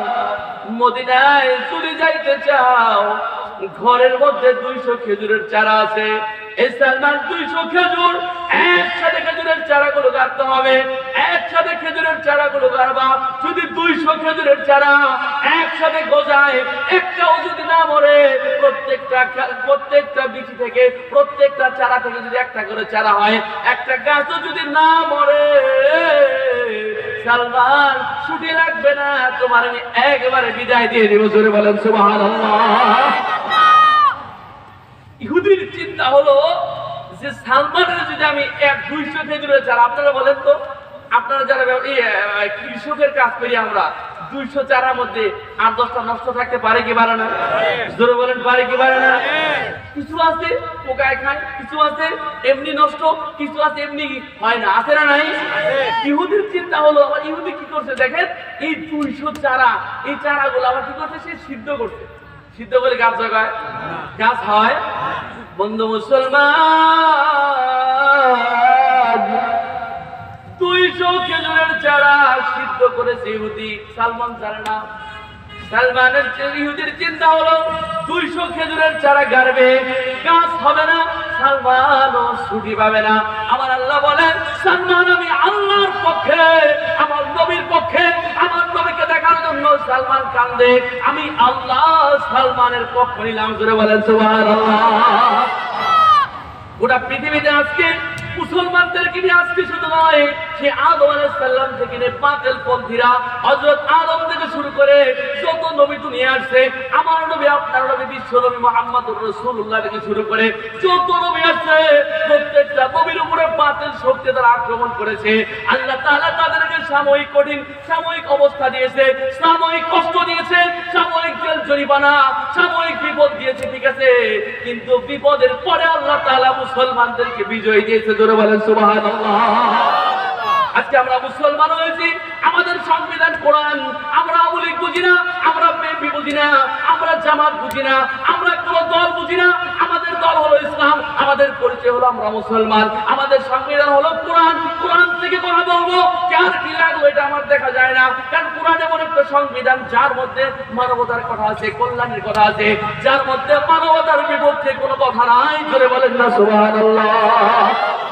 মদিনায় চলে যাইতে চাও, ঘরের মধ্যে 200 খেজুরের চারা আছে, এই সালমান 200 খেজুর একসাথে খেজুরের চারাগুলো গাড়তে হবে, একসাথে খেজুরের চারাগুলো গাড়বা। যদি 200 খেজুরের চারা একসাথে গজায়, একটাও যদি না মরে, প্রত্যেকটা বীজ থেকে, প্রত্যেকটা চারা থেকে যদি একটা করে চারা হয়, একটা গাছও যদি না মরে, সালমান ছুটি লাগবে না, তোমার আমি একবারে বিদায় দিয়ে দিব। জোরে বলেন সুবহানাল্লাহ। ইহুদির চিন্তা হলো যে সালমানের যদি আমি 200 খেজুরের চারা, আপনারা বলেন তো, আপনারা যারা কৃষকের কাজ করি আমরা, 200 চারার মধ্যে 8-10টা নষ্ট থাকতে পারে কি পারে না? জোরে বলেন পারে কি পারে না? কিছু আছে পোকায় খায়, কিছু আছে এমনি নষ্ট, কিছু আছে এমনি হয় না, আছে না নাই? ইহুদির চিন্তা হলো, আবার ইহুদি কি করছে দেখেন, এই 200 চারা, এই চারাগুলো আবার কি করছে, সে সিদ্ধ করছে। সিদ্ধ করে গাছ জগায়, গাছ হয়। বন্ধু মুসলমান, 200 খেজুরের চারা সিদ্ধ করেছে ইহুদি, সালমান জানে না। সালমানের ইহুদির চিন্তা হলো 200 খেজুরের চারা গাড়বে, গাছ হবে না, সালমানও ছুটি পাবে না। আমার আল্লাহ বলেন, সালমান আমি আল্লাহর পক্ষে, আমার নবীর পক্ষে, আমার নবীকে দেখার জন্য সালমান কান্দে, আমি আল্লাহ সালমানের পক্ষ নিলাম। জোরে বলেন সুবহানাল্লাহ। গোটা পৃথিবীতে আজকে মুসলমানদেরকে নিয়ে আজকে শুধু নয়, সে আদম আলাইহিস সালাম থেকে নিয়ে বাতিল পন্থীরা, হযরত আদম থেকে শুরু করে যত নবী দুনিয়া আসছে, আমার নবী, আপনার নবী, বিশ্ব নবী মুহাম্মদুর রাসূলুল্লাহ থেকে শুরু করে যত নবী আসছে, প্রত্যেকটা নবীর উপরে বাতিল শক্তি দ্বারা আক্রমণ করেছে। আল্লাহ তাআলা তাদেরকে সাময়িক কঠিন সাময়িক অবস্থা দিয়েছে, সাময়িক কষ্ট দিয়েছে, সাময়িক জেল জরিমানা, সাময়িক বিপদ দিয়েছে, ঠিক আছে, কিন্তু বিপদের পরে আল্লাহ তাআলা মুসলমানদেরকে বিজয় দিয়েছে। জোরে বলেন সুবহানাল্লাহ। আজকে আমরা মুসলমান হয়েছি, আমাদের সংবিধান কোরআন, আমরা আওয়ামী লীগ বুঝি না, আমরা বিএনপি বুঝি না, আমরা জামাত বুঝি না, আমরা কোন দল বুঝি না, আমাদের দল হলো ইসলাম, আমাদের পরিচয় হলো আমরা মুসলমান, আমাদের সংবিধান হলো কোরআন। কোরআন থেকে কথা বলবো, কার কি লাগলো এটা আমার দেখা যায় না, কারণ কোরআন এমন একটা সংবিধান যার মধ্যে মানবতার কথা আছে, কল্যাণের কথা আছে, যার মধ্যে মানবতার বিপক্ষে কোনো কথা নাই। জোরে বলেন না সুবহানাল্লাহ।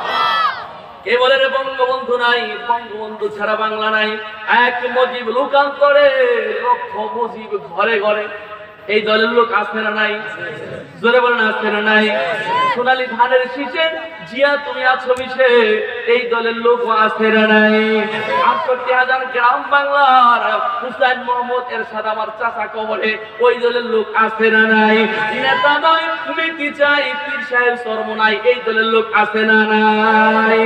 কে বলে রে বঙ্গবন্ধু নাই, বঙ্গবন্ধু ছাড়া বাংলা নাই, এক মুজিব লোকান্তরে লক্ষ মুজিব ঘরে ঘরে। এই দলের লোক আছে না নাই? জোরে বলেন আছে না নাই? সোনালী ধানের শীষে জিয়া তুমি আছো মিশে, এই দলের লোক আছে না নাই? 68,000 গ্রাম বাংলার হুসাইন মোহাম্মদ এরশাদ আমার চাচা কবরে, ওই দলের লোক আছে না নাই? নেতা নয় নীতি চাই, পীর সাহেব শর্ম নাই, এই দলের লোক আছে না নাই?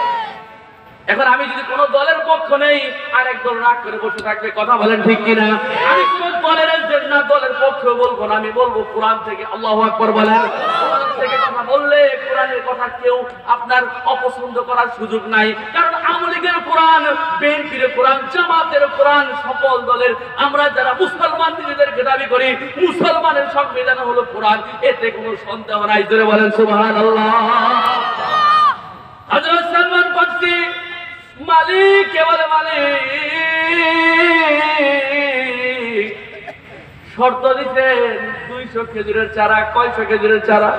এখন আমি যদি কোন দলের পক্ষ নেই, আর এক দল রাগ করে বসে থাকবে, কথা বলেন ঠিক কিনা? আমি কোন দলের এজেন্ট না, দলের পক্ষ বলবো না, আমি বলবো কোরআন থেকে। আল্লাহু আকবার বলেন। কোরআন থেকে কথা বললে কোরআনের কথা কেউ আপনার অপছন্দ করার সুযোগ নাই, কারণ আওয়ামী লীগের কোরআন, বিএনপির কোরআন, জামাতের কোরআন, সকল দলের আমরা যারা মুসলমান নিজেদেরকে দাবি করি, মুসলমানের সংবিধান হলো কোরআন, এতে কোনো সন্দেহ নাই। জোরে বলেন সুবহানাল্লাহ। হযরত সালমান ফারসি মালিক, কে বলে মালিক, শর্ত দিচ্ছেন 200 খেজুরের চারা। কয়শো খেজুরের চারা?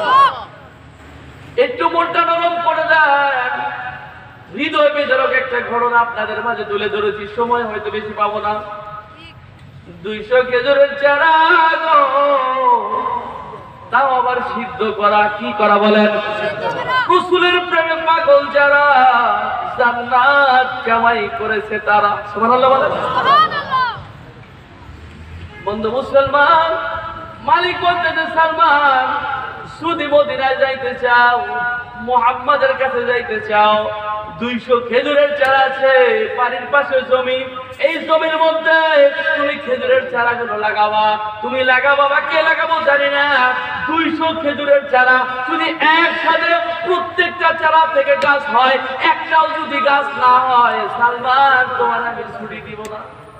একটু মনটা নরম করে দেন। হৃদয় বিদারক একটা ঘটনা আপনাদের মাঝে তুলে ধরেছি, সময় হয়তো বেশি পাবো না। 200 খেজুরের চারা গো, তাও আবার সিদ্ধ করা। কি করা বলেন? রাসূলের প্রেমে পাগল যারা, জান্নাত কামাই করেছে তারা। সুবহানাল্লাহ বলেন। বন্ধু মুসলমান, মালিক বলতেছে সালমান, সুদি মদিনায় যাইতে চাও, মুহাম্মাদের কাছে যাইতে চাও, 200 খেজুরের চারা আছে বাড়ির পাশে জমি, এই জমির মধ্যে তুমি খেজুরের চারাগুলো লাগাবা। তুমি লাগাবা বা কে লাগাবো জানি না, 200 খেজুরের চারা যদি একসাথে প্রত্যেকটা চারা থেকে গাছ হয়, একটাও যদি গাছ না হয়, সালমান তোমার আমি ছুটি দিব না।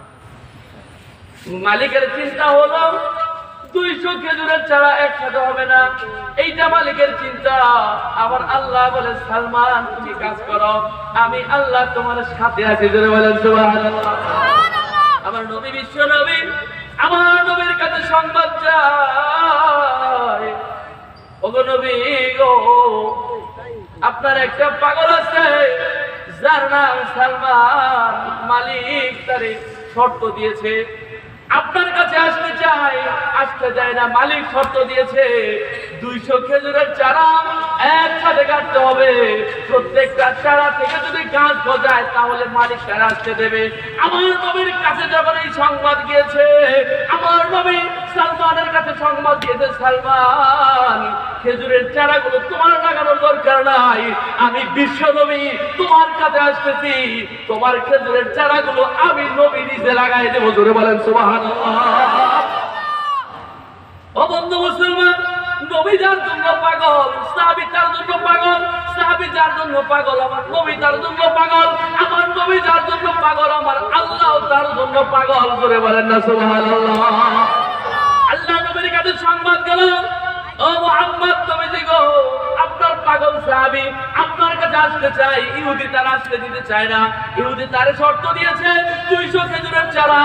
মালিকের চিন্তা হলো 200 খেজুরের চারা একসাথে হবে না, এইটা মালিকের চিন্তা। আবার আল্লাহ বলে, সালমান তুমি কাজ করো, আমি আল্লাহ তোমার সাথে আছি। জোরে বলেন সুবহানাল্লাহ। আমার নবী, বিশ্ব নবী, আমার নবীর কাছে সংবাদ যায়, ও ওগো নবী গো, আপনার একটা পাগল আছে যার নাম সালমান, মালিক তারে শর্ত দিয়েছে আপনার কাছে আসতে চাই, আসতে যায় না। মালিক শর্ত দিয়েছে 200 খেজুরের চারা একসাথে কাটতে হবে, প্রত্যেকটা চারা থেকে যদি গাছ গজায় তাহলে মালিক তারা আসতে দেবে। আমার নবীর কাছে যখন এই সংবাদ গিয়েছে, আমার নবী সালমানের কাছে সংবাদ দিয়েছে, সালমান খেজুরের চারাগুলো তোমার লাগানোর দরকার নাই, আমি বিশ্ব নবী তোমার কাছে আসতেছি, তোমার খেজুরের চারাগুলো আমি নবী নিজে লাগাই দেবো। জোরে বলেন সুবহানাল্লাহ। ও বন্ধু মুসলমান, নবী যার জন্য পাগল, সাহাবী তার জন্য পাগল, সাহাবী যার জন্য পাগল, আমার নবী তার জন্য পাগল, আমার নবী যার জন্য পাগল, আমার আল্লাহ তার জন্য পাগল। জোরে বলেন না সুবহানাল্লাহ। আল্লাহ নবীর কাছে সংবাদ গেল, ও মুহাম্মদ নবীজি গো, আপনার পাগল সাহাবী আপনার কাছে আসতে চাই, ইহুদি তার আসতে দিতে চায় না। ইহুদি তার শর্ত দিয়েছে 200 খেজুরের চারা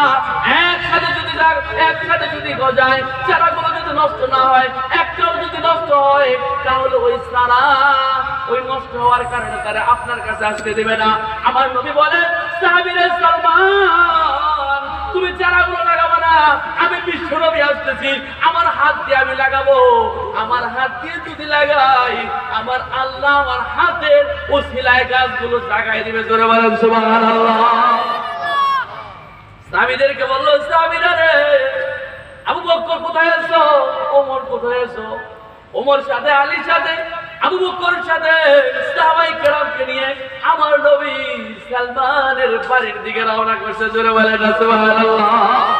একসাথে যদি গজায়, চারাগুলো যদি নষ্ট না হয়, একটাও যদি নষ্ট হয় তাহলে ওই চারা ওই নষ্ট হওয়ার কারণে তারা আপনার কাছে আসতে দেবে না। আমার নবী বলেন, সাহাবীরে সালমান তুমি চারাগুলো লাগাবো না, আমি বিশ্ব নবী আসতেছি, আমার হাত দিয়ে আমি লাগাবো। আমার হাত দিয়ে যদি লাগাই, আমার আল্লাহ আমার হাতের ওসিলায় গাছগুলো জাগায় দিবে। জোরে বলেন সুবহানাল্লাহ। সাহাবীদেরকে বললো, সাহাবীরা রে, আবু বকর কোথায় আছো, ওমর কোথায় আছো? ওমর সাথে, আলীর সাথে, আবু বকরের সাথে সাহাবায়ে কেরামকে নিয়ে আমার নবী সালমানের বাড়ির দিকে রওনা করছে। জোরে বলেন সুবহানাল্লাহ।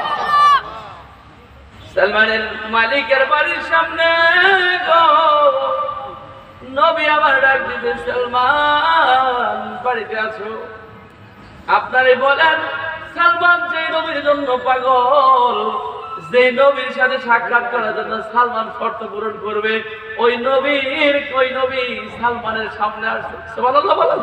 সালমানের মালিকের বাড়ির সামনে গো নবী আমার ডাক দিতে, সালমান বাড়িতে আছো? আপনারাই বলেন, সালমান যে নবীর জন্য পাগল, যে নবীর সাথে সাক্ষাৎ করার জন্য সালমান শর্ত পূরণ করবে, ওই নবী সালমানের সামনে আসছে। সুবহানাল্লাহ বলেন।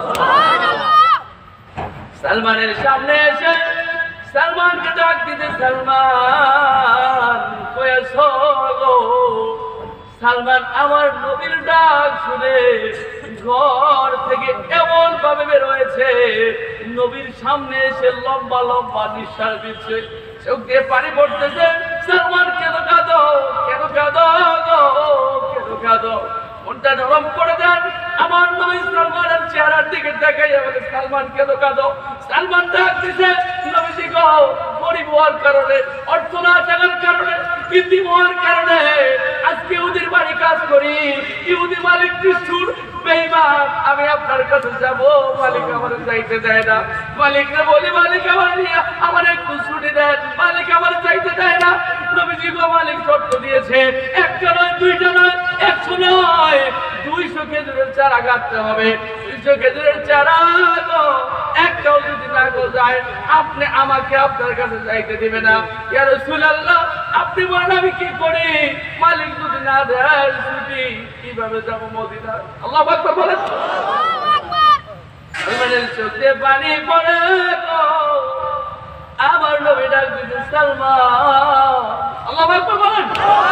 সালমানের সামনে এসে সালমানকে ডাক দিতে, সালমান কই আছো গো? সালমান আমার নবীর ডাক শুনে ঘর থেকে এমন ভাবে বের হয়েছে, নবীর সামনে এসে লম্বা লম্বা নিঃশ্বাস দিচ্ছে, চোখ দিয়ে পানি পড়তেছে। সালমান কেন কাঁদো, কেন কাঁদো গো, কেন কাঁদো? মনটা নরম করে দেন। আমার নবী সালমানের চেহারার দিকে দেখাইয়া বলে, সালমান কেন কাঁদো? সালমান ডাক দিছে, নবীজি গো, গরিব হওয়ার কারণে, অর্থ না থাকার কারণে, বৃদ্ধি হওয়ার কারণে আজকে ইহুদির বাড়ি কাজ করি, ইহুদি মালিক নিষ্ঠুর বেঈমান, আমি আপনার কাছে যাব, মালিক আমার যাইতে দেয় না। মালিককে বলি, মালিক আমার নিয়ে আমার একটু ছুটি দেন, মালিক আমার যাইতে দেয় না। নবীজি গো, মালিক শর্ত দিয়েছে, একটা নয়, দুইটা নয়, 100 নয়, 200 খেজুরের চারা কাটতে হবে। 200 খেজুরের চারা গো, একটাও যদি না যায় আপনি আমাকে আপনার কাছে যাইতে দিবে না। ইয়া রাসূলুল্লাহ, আপনি বলেন আমি কি করি? মালিক যদি না দেয় ছুটি, কিভাবে যাব মদিনা? আল্লাহু আকবার বলেন। সালমানের চোখে পানি পড়ে গো, আমার নবী ডাক দিতে, সালমান। আল্লাহু আকবার বলেন।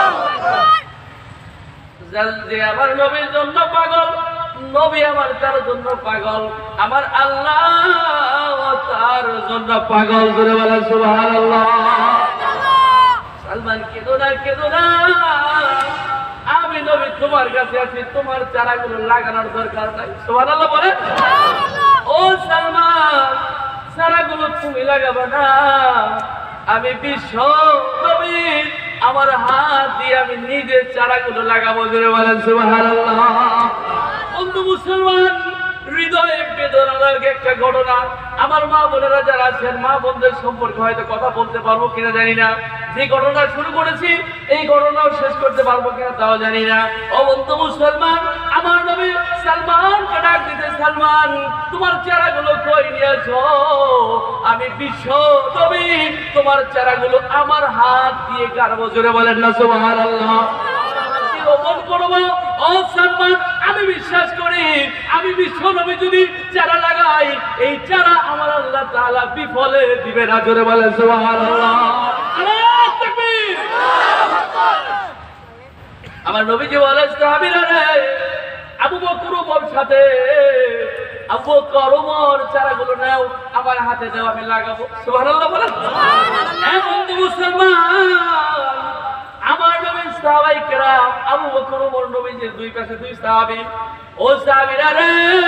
জলদি আমার নবীর জন্য পাগল, নবী আমার তার জন্য পাগল, আমার আল্লাহ তার জন্য পাগল। জোরে বলেন সুবহানাল্লাহ। সালমান কেঁদো না, কেঁদো না, আমি নবী তোমার কাছে আছি, তোমার চারাগুলো লাগানোর দরকার নাই। সুবহানাল্লাহ বলেন। ও সালমান, চারাগুলো তুমি লাগাবে না, আমি বিশ্ব নবী আমার হাত দিয়ে আমি নিজে চারাগুলো লাগাবো। জোরে বলেন সুবহানাল্লাহ। বন্ধু মুসলমান, হৃদয়ে বেদনার একটা ঘটনা। আমার মা বোনেরা যারা আছেন, মা বোনদের সম্পর্কে হয়তো কথা বলতে পারবো কিনা জানি না। যে ঘটনা শুরু করেছি এই ঘটনাও শেষ করতে পারবো কিনা তাও জানি না। ও বন্ধু মুসলমান, আমার নবী সালমানকে ডাক দিতে, সালমান তোমার চারাগুলো কই নিয়েছো? আমি বিশ্ব নবী তোমার চারাগুলো আমার হাত দিয়ে কাটবো। জোরে বলেন না সুবহানাল্লাহ। আমি বিশ্বাস করি, আমি বিশ্ব নবী যদি চারা লাগাই, এই চারা আমার আল্লাহ তাআলা বিফলে দিবে না। জোরে বলেন সুবহানাল্লাহ। আল্লাহু তাকবীর। আমার নবীজি বলেন সাহাবীরা রে, আবু বকর ওমর সাথে, আবু বকর ওমর চারাগুলো নাও, আমার হাতে দাও, আমি লাগাবো। সুবহানাল্লাহ বলেন। হ্যাঁ বন্ধু মুসলমান, আমার নবীর সাহাবায়ে কেরাম আবু বকর ওমর নবীজির দুই পাশে দুই সাহাবী। ও সাহাবীরা রে,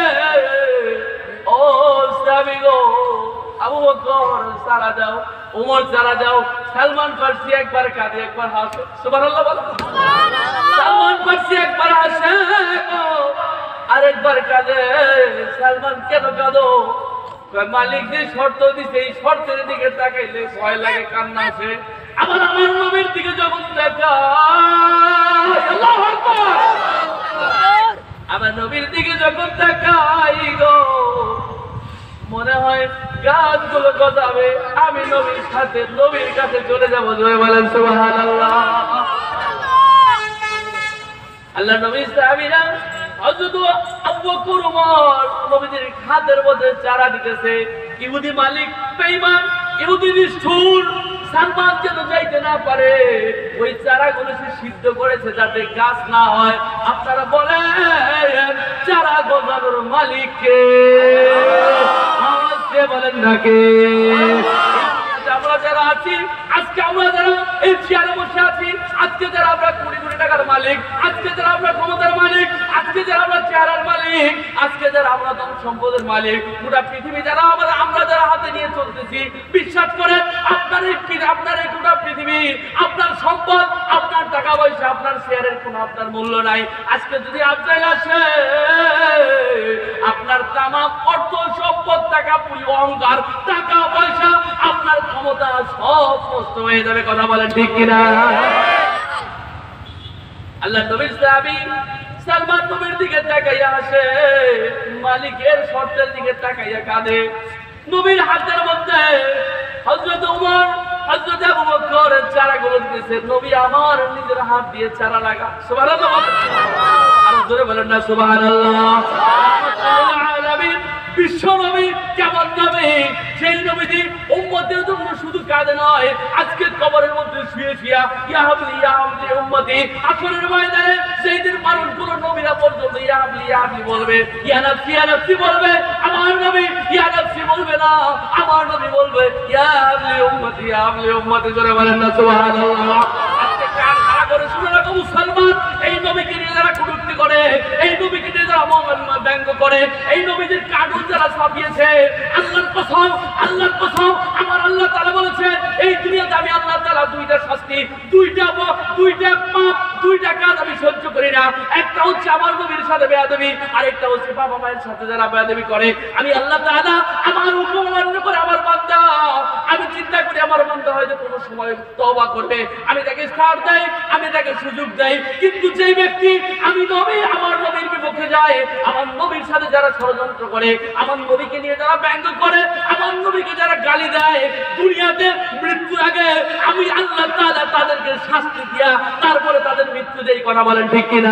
ও সাহাবী গো, আবু বকর সারা দাও, ওমর সারা দাও। সালমান ফারসি একবার কাঁদে একবার হাসে। সুবহানাল্লাহ বলো। সালমান ফারসি একবার হাসে আর একবার কাঁদে। সালমান কেন কাঁদো? মালিক যে শর্ত দিছে এই শর্তের দিকে তাকাইলে ভয় লাগে, কান্না আসে। আবার আমার নবীর দিকে যখন তাকাই, আল্লাহু আকবার, আমার নবীর দিকে যখন তাকাই গো, মনে হয় গাছগুলো গজাবে, আমি নবীর সাথে নবীর কাছে চলে যাবো। জয় বলেন সুবহানাল্লাহ। আল্লাহ নবীর সাহাবীরা হযরত আবু বকর ওমর নবীর হাতের মধ্যে চারা দিতেছে। ইহুদি মালিক বেঈমান, ইহুদি নিষ্ঠুর, সালমান যেন যাইতে না পারে, ওই চারাগুলো সে সিদ্ধ করেছে যাতে গাছ না হয়। আপনারা বলেন চারা গজানোর মালিক কে? আওয়াজে বলেন না কে? আমরা যারা আছি আজকে, আমরা যারা এই চেয়ারে বসে আছি আজকে, যারা আমরা কোটি কোটি টাকার মালিক, আজকে যারা আমরা ক্ষমতার মালিক, আজকে যারা আমরা চেয়ারের মালিক, আজকে যারা আমরা ধন সম্পদের মালিক, গোটা পৃথিবী যারা আমরা যারা হাতে নিয়ে চলতেছি, বিশ্বাস করেন আপনার এই গোটা পৃথিবী, আপনার সম্পদ, আপনার টাকা পয়সা, আপনার শেয়ারের কোনো আপনার মূল্য নাই। আজকে যদি আপনার আসে আপনার তামাম অর্থ সম্পদ, টাকা অহংকার, টাকা পয়সা, আপনার ক্ষমতা সব নষ্ট হয়ে যাবে। কথা বলেন ঠিক কিনা? আল্লাহ নবীর সাহাবী সালমান নবীর দিকে তাকাইয়া আসে, মালিকের শর্তের দিকে তাকাইয়া কাঁদে। নবীর হাতের মধ্যে হযরত ওমর, হযরত আবু বকর চারাগুলো দিতেছে। নবী আমার নিজের হাত দিয়ে চারা লাগা। সুবহানাল্লাহ। আর জোরে বলেন না সুবহানাল্লাহ। আলামিন বিশ্ব নবী কেমন নবী? সেই নবীজি উম্মতের জন্য শুধু কাঁদে নয়, আজকে কবরের মধ্যে শুয়ে শুয়ে ইয়া হাবলি ইয়া হাবলি উম্মতি, আসরের ময়দানে সেই দিন মানুষগুলো নবীরা পর্যন্ত ইয়া হাবলি বলবে, ইয়া নাফসি বলবে। আমার নবী ইয়া নাফসি বলবে না, আমার নবী বলবে ইয়া হাবলি উম্মতি। জোরে বলেন না সুবহানাল্লাহ। আজকে কান খাড়া করে শুনে রাখো মুসলমান, এই নবীকে নিয়ে যারা কটূক্তি করে, এই নবীকে নিয়ে যারা ব্যঙ্গ করে, এই নবীদের কার্টুন যারা ছাপিয়েছে, আল্লাহর কসম, আল্লাহর কসম, আমার আল্লাহ তাআলা বলেছে এই দুনিয়াতে আমি আল্লাহ তাআলা দুইটা শাস্তি, দুইটা পাপ, দুইটা কাজ আমি সহ্য করি না। একটা হচ্ছে আমার নবীর সাথে বেয়াদবি, আরেকটা হচ্ছে বাবা মায়ের সাথে যারা বেয়াদবি করে। আমি আল্লাহ তাআলা আমার হুকুম অমান্য করে আমার বান্দা, আমি চিন্তা করি আমার বান্দা হয়তো কোনো সময় তওবা করবে, আমি তাকে ছাড় দেই, আমি তাকে সুযোগ দেই। কিন্তু যেই ব্যক্তি আমি নবী, আমার নবীর বিপক্ষে যায়, আমার নবীর সাথে যারা ষড়যন্ত্র করে, আমার নবীকে নিয়ে যারা ব্যঙ্গ করে, আমার নবীকে যারা গালি দেয়, দুনিয়াতে মৃত্যুর আগে আমি আল্লাহ তাআলা তাদেরকে শাস্তি দিয়া তারপরে তাদের মৃত্যু দেই। কথা বলেন ঠিক কিনা?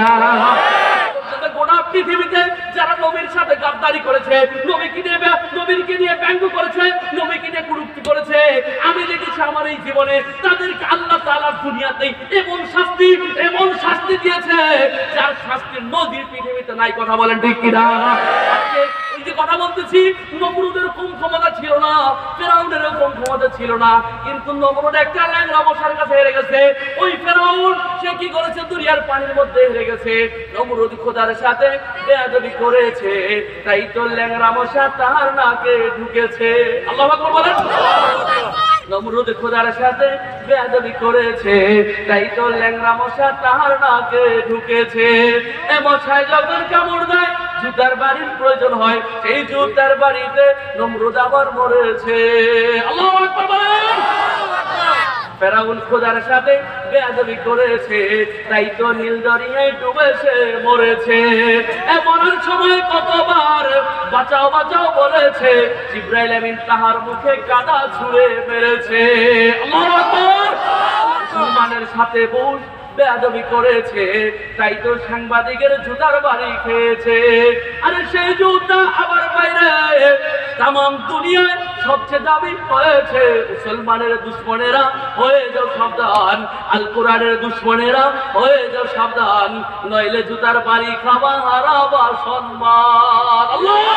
গোটা পৃথিবীতে যারা নবীর সাথে গাদ্দারি করেছে, নবীকে নিয়ে ব্যঙ্গ করেছে, নবীকে নিয়ে কুরুক্তি করেছে, আমি দেখেছি আমার এই জীবনে তাদেরকে আল্লাহ তাআলা দুনিয়াতেই এমন শাস্তি দিয়েছে যার শাস্তি নদীর পৃথিবীতে নাই। কথা বলেন ঠিক কিনা? এই যে কথা বলতেছি, নমরুদের কম ক্ষমতা ছিল না, ফেরাউনের কম ক্ষমতা ছিল না, কিন্তু নমরুদ একটা ল্যাংড়া মশার কাছে হেরে গেছে। ওই ফেরাউন সে কি করেছে? দুনিয়ার পানির মধ্যে হেরে গেছে। নমরুদ খোদার সাথে বেয়াদবি করেছে, তাই তো ল্যাংড়া মশা তার নাকে ঢুকেছে। আল্লাহু আকবার বলেন। নমরুদ খোদার সাথে বেয়াদবি করেছে, তাই তো ল্যাংড়া মশা তার নাকে ঢুকেছে। এ মশায় যখন কামড় দেয় জুতার বাড়ির প্রয়োজন হয়, সেই জুতার বাড়িতে নমরুদ আবার মরেছে। আল্লাহু আকবার বলেন। ফেরাউন খোদার সাথে বেয়াদবি করেছে, তাই তো নীল দরিয়ায় ডুবেছে মরেছে। মরার সময় কতবার বাঁচাও বাঁচাও বলেছে, জিবরাইল আমিন তাহার মুখে কাদা ছুঁড়ে মেরেছে। আল্লাহু আকবার। মুসলমানের সাথে বুশ বেয়াদবি করেছে, তাই তো সাংবাদিকের জুতার বাড়ি খেয়েছে। আরে সেই জুতা আবার বাইরে তামাম দুনিয়ায় সবচেয়ে দাবি হয়েছে মুসলমানের দুশ্মনেরা হয়ে যাও সাবধান, আল কোরআনের দুশ্মনেরা হয়ে যাও সাবধান, নইলে জুতার বাড়ি খাবা হারাবা সম্মান।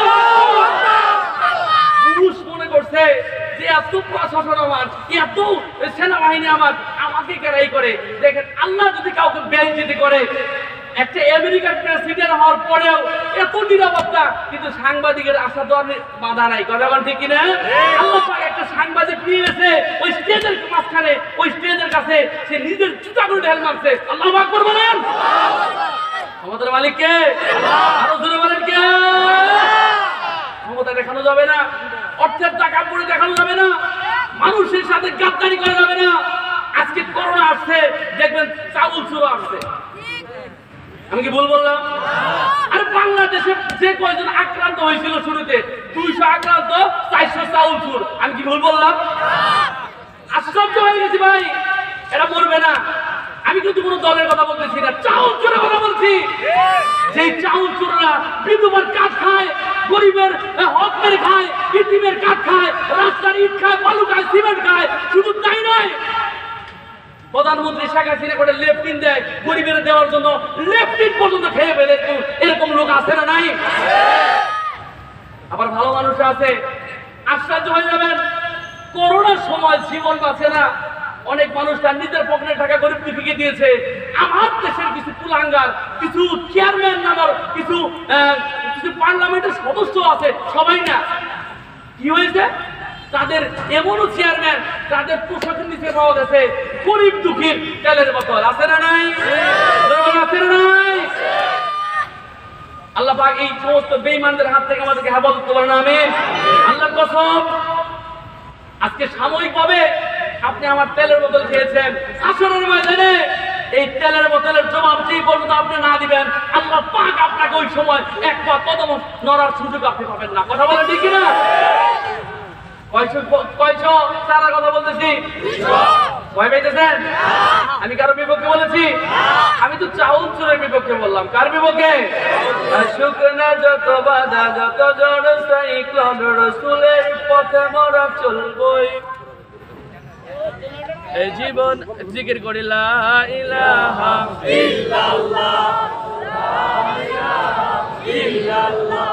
পুরুষ মনে করছে যে এত প্রশাসন আমার, এত সেনাবাহিনী আমার, আমাকে কেরাই করে। দেখেন আল্লাহ যদি কাউকে বেইজ্জতি করে, একটা আমেরিকার প্রেসিডেন্ট হওয়ার পরেও এত নিরাপত্তা, কিন্তু সাংবাদিকের আশা তো বাধা নাই, কথা বলেন ঠিক কিনা? আল্লাহ পাক একটা সাংবাদিক নিয়ে গেছে ওই স্টেজের মাঝখানে, ওই স্টেজের কাছে সে নিজের জুতা করে ঢেল মারছে। আল্লাহু আকবার বলেন। আমাদের মালিক কে? আরো জোরে বলেন কে? ক্ষমতা দেখানো যাবে না, অর্থের টাকা পড়ে দেখানো যাবে না, মানুষের সাথে গাদ্দারি করা যাবে না। আজকে করোনা আসছে, দেখবেন চাউল চুরো আসছে। আমি কি ভুল বললাম? আর বাংলাদেশে যে কয়জন আক্রান্ত হয়েছিল শুরুতে 200 আক্রান্ত, 400 চাউল চুর। আমি কি ভুল বললাম? আশ্চর্য হয়ে গেছি ভাই, এরা মরবে না। আমি কিন্তু কোনো দলের কথা বলতেছি না, চাউল চোরের কথা বলছি। সেই চাউল চোররা বিধবার কাঠ খায়, গরিবের হক মেরে খায়, ইতিমের কাঠ খায়, রাস্তার ইট খায়, বালু খায়, সিমেন্ট খায়। শুধু তাই নয়, প্রধানমন্ত্রী শেখ হাসিনা করে লেফটিন দেয় গরিবের দেওয়ার জন্য, লেফটিন পর্যন্ত খেয়ে ফেলে। এরকম লোক আছে না নাই? আবার ভালো মানুষ আছে। আশ্চর্য হয়ে যাবেন, করোনার সময় জীবন বাঁচে না, অনেক মানুষ তার নিজের পকেটের টাকা গরিব দুঃখীকে দিয়েছে। আমার দেশের কিছু কুলাঙ্গার, কিছু চেয়ারম্যান নামের কিছু পার্লামেন্টের সদস্য আছে, সবাই না, কি হয়েছে তাদের এমনও চেয়ারম্যান, তাদের পোশাকের নিচে পাওয়া গেছে গরিব দুঃখীর তেলের বোতল। আছে না নাই? আছে না নাই? আল্লাহ পাক এই সমস্ত বেঈমানদের হাত থেকে আমাদেরকে হেফাজত করেন, আমিন। আল্লাহর কসম, আজকে সাময়িকভাবে আপনি আমার তেলের বোতল খেয়েছেন, আসরের ময়দানে এই তেলের বোতলের জবাব যেই পর্যন্ত আপনি না দিবেন, আল্লাহ পাক আপনাকে ওই সময় এক পা কদম নড়ার সুযোগ আপনি পাবেন না। কথা বলেন ঠিক কিনা? কয়শো চারার কথা বলতেছি, ভয় পাইতেছেন? আমি কারো বিপক্ষে বলেছি? আমি তো চাউল চোরের বিপক্ষে বললাম। কার বিপক্ষে? শুকনা যত বাধা, যত জড় সাইক্লোন, রাসূলের পথে মোরা চলবই। এই জীবন জিকির করি লা ইলাহা ইল্লাল্লাহ, লা ইলাহা ইল্লাল্লাহ,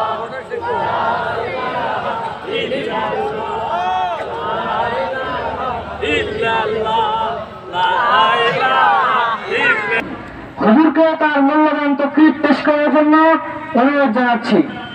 হুজুরকে তার মূল্যবান তকরীর পেশ করার জন্য অনুরোধ জানাচ্ছি।